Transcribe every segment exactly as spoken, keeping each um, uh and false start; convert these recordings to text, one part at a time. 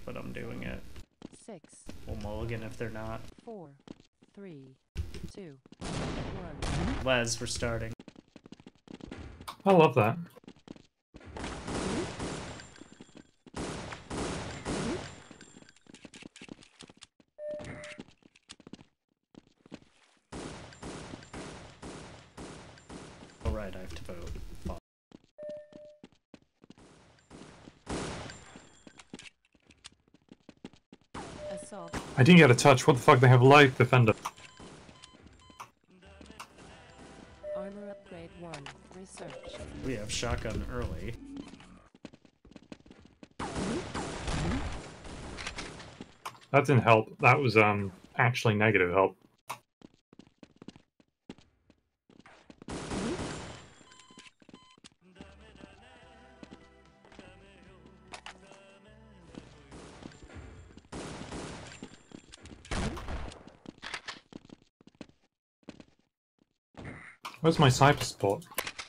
but I'm doing it. Six. We'll mulligan if they're not. Four. Three. Two. One. Les, we're starting. I love that. Alright, I have to vote. Fuck. Assault. I didn't get a touch. What the fuck? They have light defender. Armor upgrade one. Research. We have shotgun early. That didn't help. That was um actually negative help. Where's my cyber support?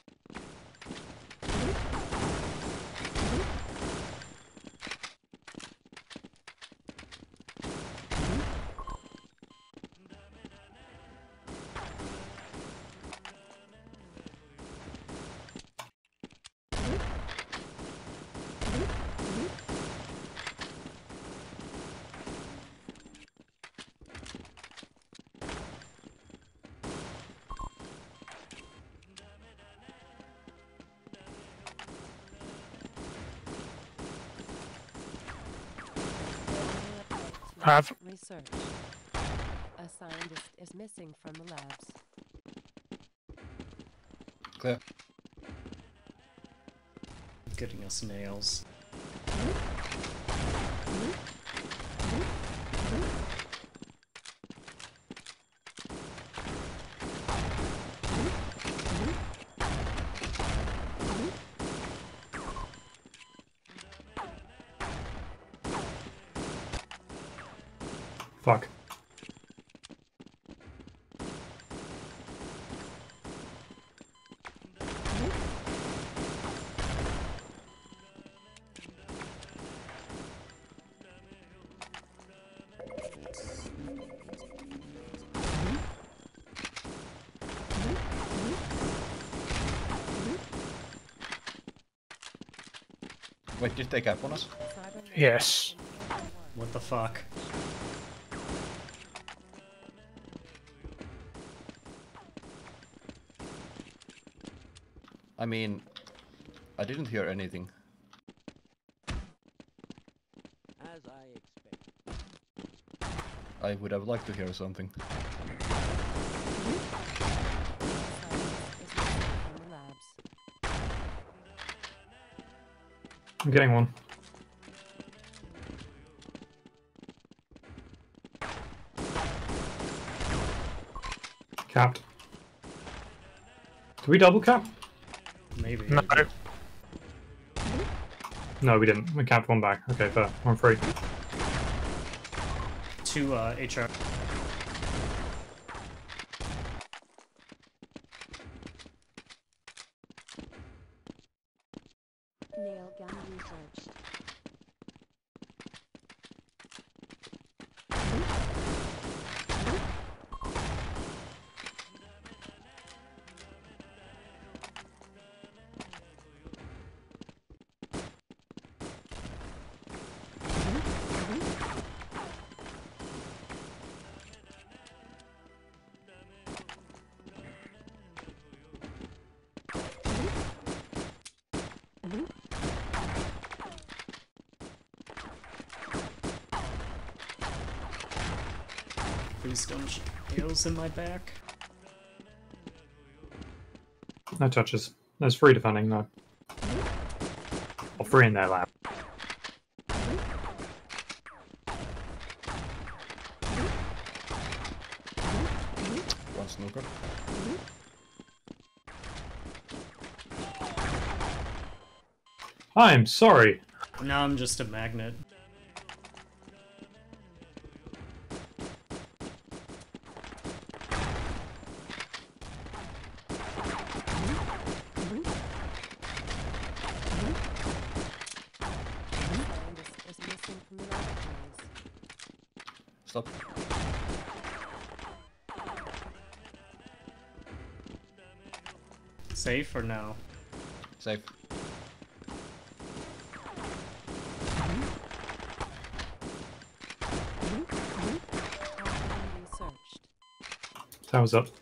Have. Research. A scientist is missing from the labs. Clear. Getting us nails. Fuck. Wait, did they cap on us? Yes. What the fuck? I mean, I didn't hear anything. As I expect. I would have liked to hear something. I'm getting one. Capped. Do we double cap? Maybe. No. No, we didn't. We capped one back. Okay, fair. I'm free. Two uh, H R. Nail gun researched. Please don't sh nails in my back. No touches. There's free defending, though. Or free in their lab. One snooker. I'm sorry. Now I'm just a magnet. Scientist is missing from the lab. Stop. Safe or no? Safe. Target researched. Tower's up.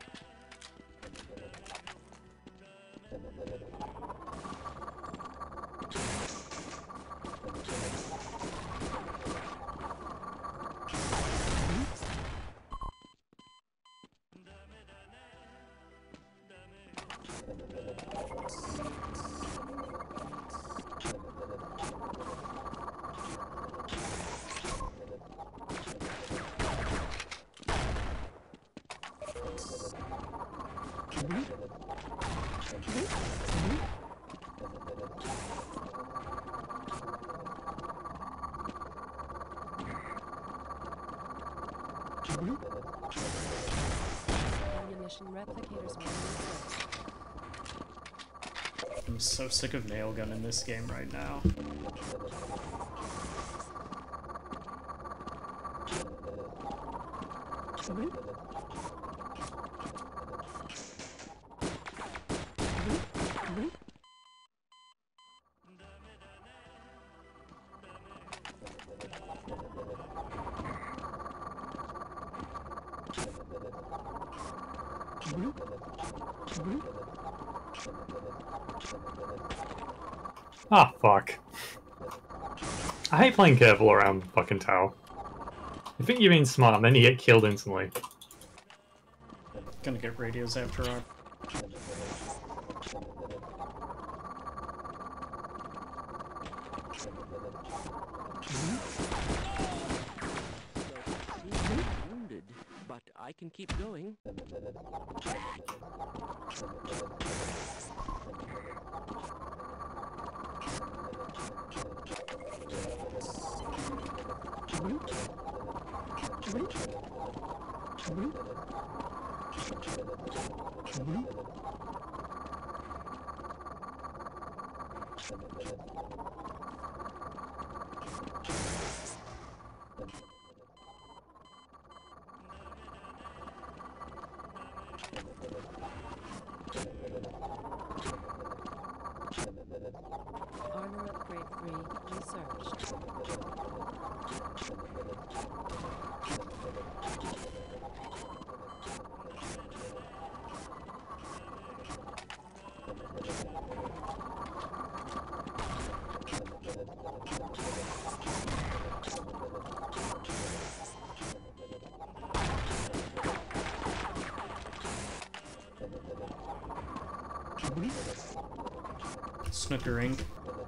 Ammunition replicators were researched. I'm so sick of nail gun in this game right now. Ah, fuck. I hate playing careful around fucking tower. You think you're being smart, and then you get killed instantly. Gonna get radios after our. Wounded, but I can keep going. Armor upgrade three researched. Snookering.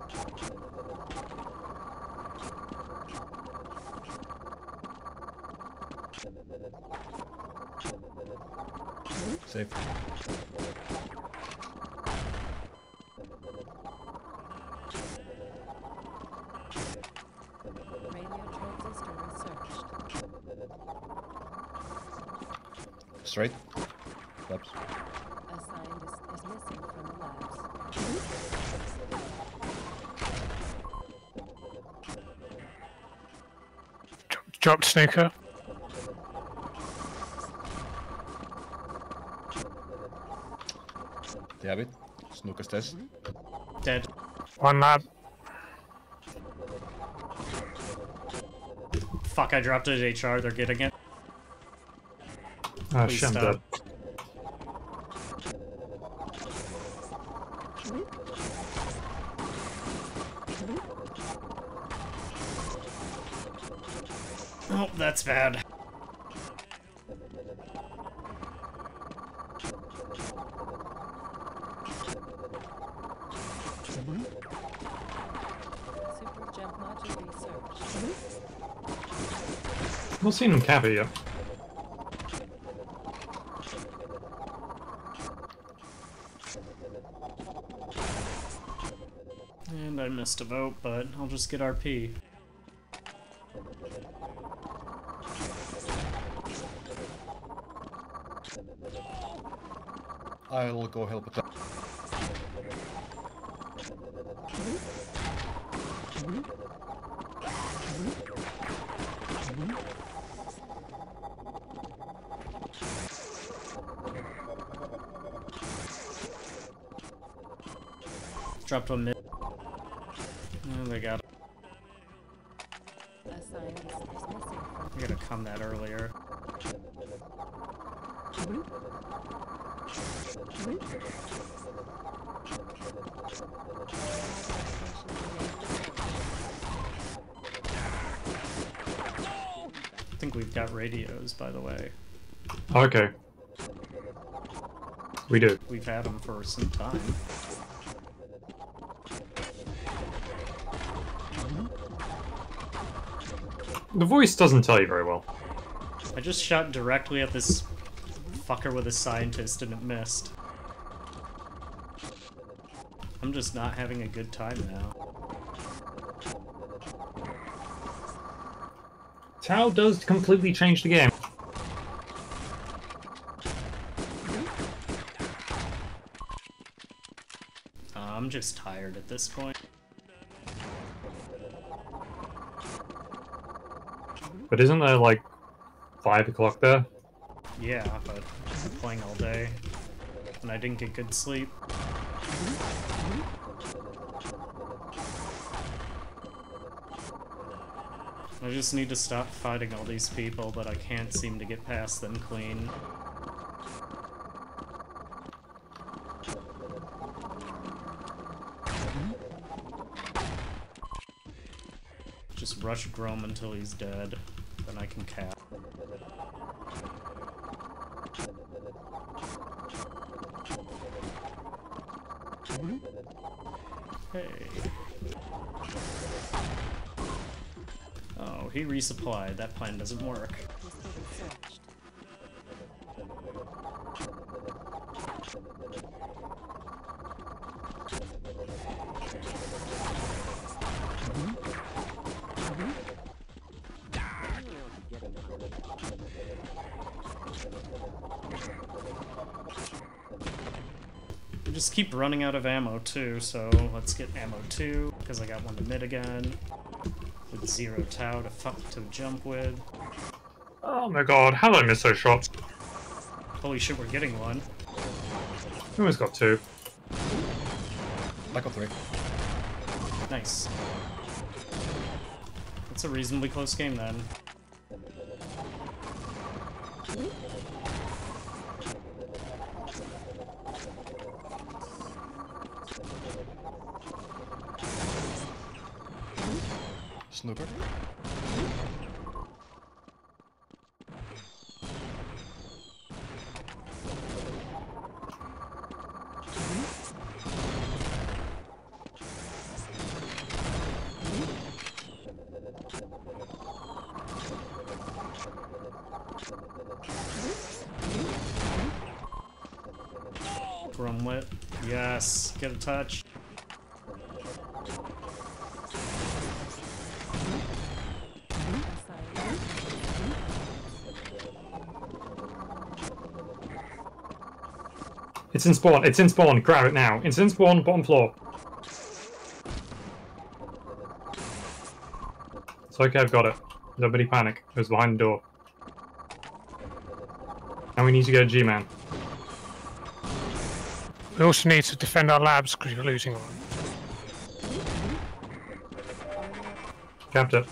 Safe. Radio transistor researched. Straight. Labs. A scientist is missing from the labs. Dropped snooker. They have it. Snooker stairs. Dead. One lab. Fuck, I dropped it at H R, they're getting it. Oh Please shit, I'm stop. dead. Oh, that's bad. Super jump module researched. Not seen him cap it yet. And I missed a vote, but I'll just get R P. I'll go help with that. Dropped one mid. Oh, they got. A scientist is missing. I gotta come that earlier. I think we've got radios, by the way. Okay. We do. We've had them for some time. The voice doesn't tell you very well. I just shot directly at this fucker with a scientist and it missed. I'm just not having a good time now. Tau does completely change the game. Uh, I'm just tired at this point. But isn't there like five o'clock there? Yeah, but I'm playing all day. And I didn't get good sleep. I just need to stop fighting all these people, but I can't seem to get past them clean. Just rush Grom until he's dead, then I can cap. Hey. Oh, he resupplied. That plan doesn't work. He's being searched. I just keep running out of ammo too, so let's get ammo two, because I got one to mid again. With zero Tau to fuck to jump with. Oh my god, how did I miss those shots? Holy shit, we're getting one. We almost got two. I got three. Nice. That's a reasonably close game then. Snooker. Grumwit. Yes, get a touch. It's in spawn, it's in spawn, grab it now. It's in spawn, bottom floor. It's okay, I've got it. Nobody panic. It was behind the door. Now we need to go to G-Man. We also need to defend our labs because you're losing one. Capped it.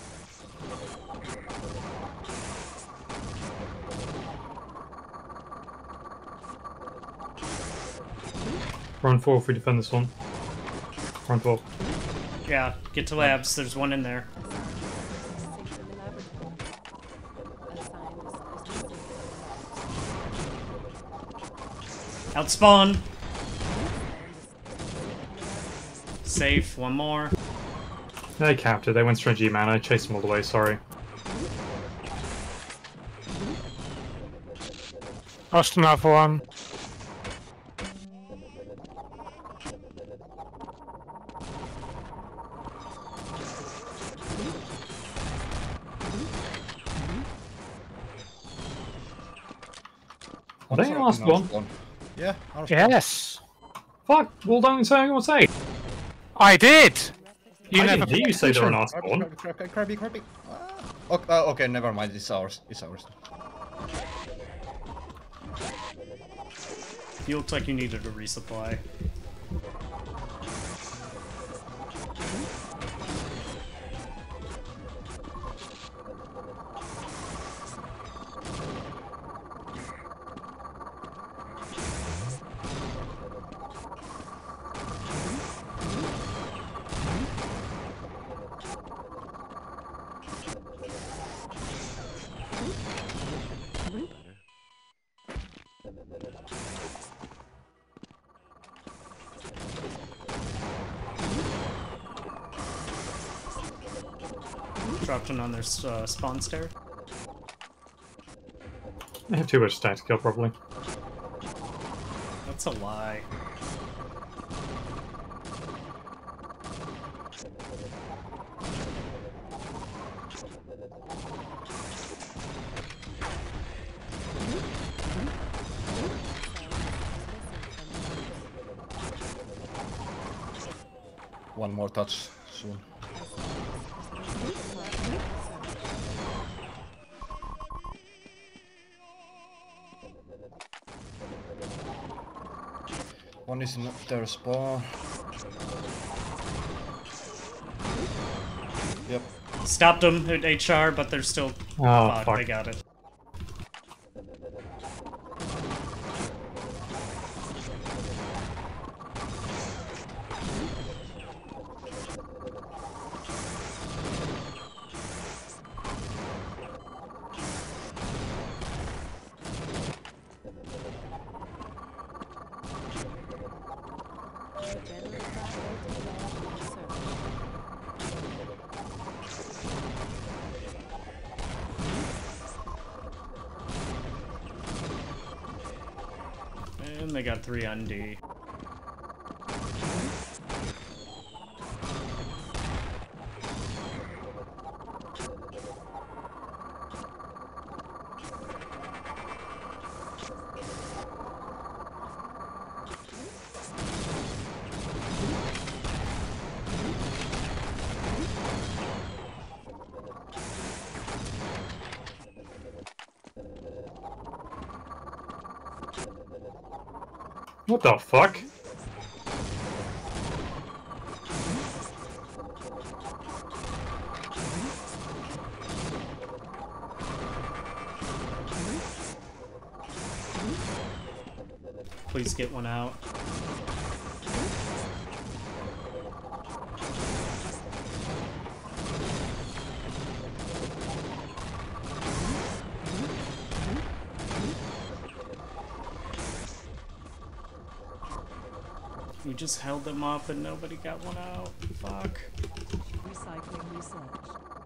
Run four if we defend this one. Run four. Yeah, get to labs. There's one in there. Safe in the laboratory. A scientist is missing. Outspawn. Safe. One more. They capped it. They went straight G-Man. I chased them all the way, sorry. Lost another one. Are they the last one? Yeah, our spawn. Yes, Fuck! Well, don't say I'm gonna say. I did. You I never didn't hear you say they're on our spawn. Crabby, crabby, crabby, crabby. Ah. Okay, uh, okay, never mind. It's ours. It's ours. You looked like you needed a resupply. Dropped one on their uh, spawn stair. They have too much stack to kill, probably. That's a lie. One more touch soon. One is in their spawn. Yep. Stopped them at H R, but they're still. Oh, fuck, fuck. They got it. General Technology Research. And they got three on D. What the fuck? Please get one out. We just held them up and nobody got one out. Fuck. Recycling research.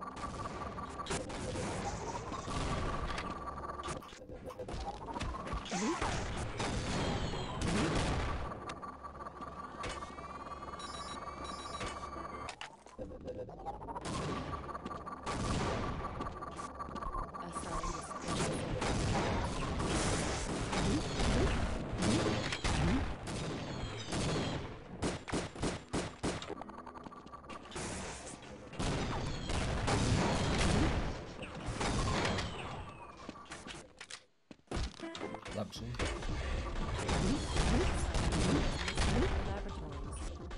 Lab soon. Laboratories.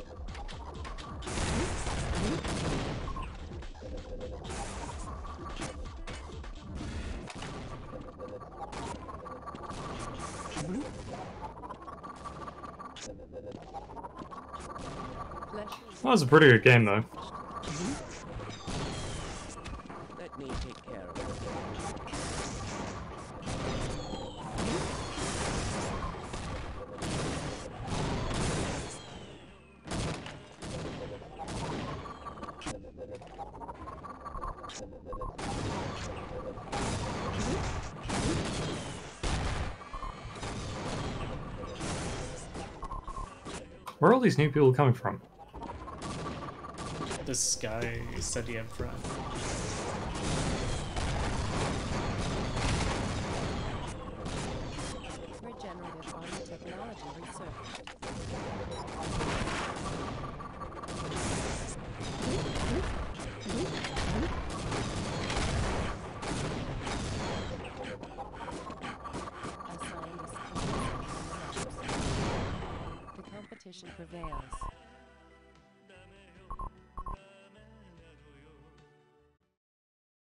Flesh. That was a pretty good game, though. Let me take care of it. Where are all these new people coming from? This guy said he had friends. Regenerative biotechnology research. Assigned as the competition prevails.